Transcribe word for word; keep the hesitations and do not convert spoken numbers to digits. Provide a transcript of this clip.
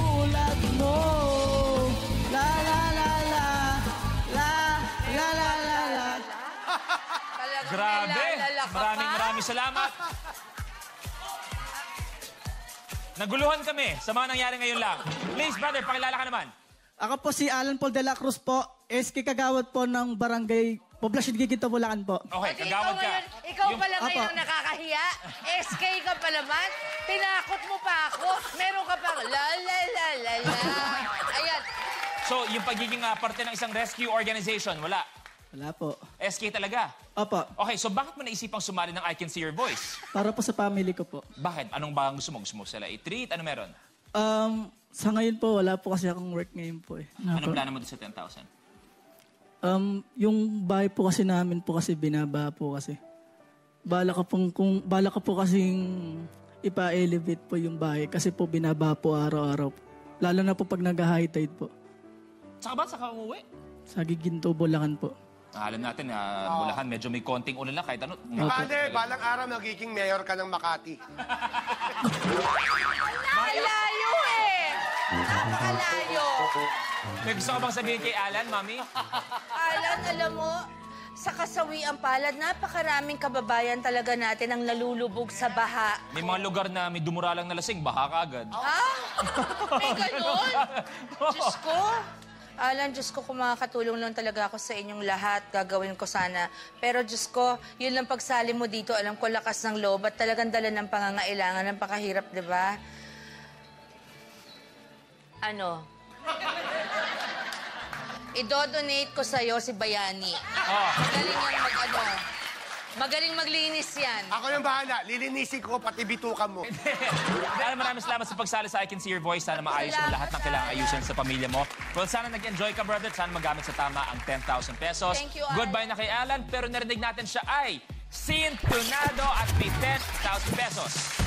tulad mo. La la la la, la la la la la. Grabe! Maraming maraming salamat. Naguluhan kami sa mga nangyari ngayon lang. Please, brother, pakilala ka naman. Ako po si Alan Paul de la Cruz po, S K Kagawad po ng Barangay Poblasyon Giginto, Bulacan po. Okay, kagawad ka. Ngayon, ikaw Yung... pala ngayon Apo. ang nakakahiya. S K ka pa naman. Tinakot mo pa ako. Meron ka pang la la la la la. Ayan. So, yung pagiging uh, parte ng isang rescue organization, wala? Wala po. S K talaga? Opo. Okay, so bakit mo naisipang sumali ng I Can See Your Voice? Para po sa family ko po. Bakit? Anong ba gusto mo? Gusto mo sila i-treat? Ano meron? Um, sa ngayon po, wala po kasi akong work ngayon po eh. Anong plano mo doon sa ten thousand? Um, yung bahay po kasi namin po kasi binaba po kasi. Bala ka pong, kung, bala ka po kasing ipa-elevate po yung bahay kasi po binaba po araw-araw. Lalo na po pag nag-high tide po. Saka ba? Saka umuwi? Sa Giginto, Bulacan po. Ah, alam natin, uh, Bulacan, medyo may konting ulan lang kahit ano. Father, balang araw magiging mayor ka ng Makati. Napakalayo eh. Napakalayo. May gusto ka bang sabihin kay Alan, Mami? Alan, alam mo, sa kasawiang palad, napakaraming kababayan talaga natin ang nalulubog sa baha. May mga lugar na may dumuralang na lasing, baha ka agad. Ah? May ganun? Diyos ko. Alan, Diyos ko, kung makakatulong lang talaga ako sa inyong lahat, gagawin ko sana. Pero Diyos ko, yun lang pagsali mo dito, alam ko lakas ng loob at talagang dala ng pangangailangan, ng pakahirap, di ba? Ano? Idodonate ko sa'yo si Bayani. Oh. Magaling yan mag-ano. Magaling maglinis yan. Ako yung bahala. Lilinisin ko, pati bitukan mo. Dahil maraming salamat sa pagsali sa I Can See Your Voice. Sana maayos mo lahat ng kailangang ayusin sa pamilya mo. Well, sana nag-enjoy ka, brother. Sana magamit sa tama ang ten thousand pesos. Thank you, Alan. Goodbye na kay Alan. Pero narinig natin siya ay SEE-ntonado at may ten thousand pesos.